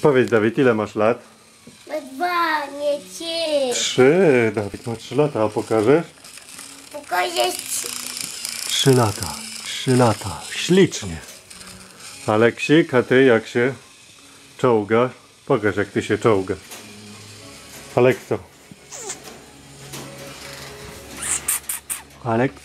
Powiedz, Dawid, ile masz lat? Ma 2, nie 3. 3. Dawid ma 3 lata, a pokażesz? Pokażę 3 lata. 3 lata. Ślicznie. Aleksik, a ty jak się czołgasz? Pokaż, jak ty się czołgasz. Alekso. Aleks.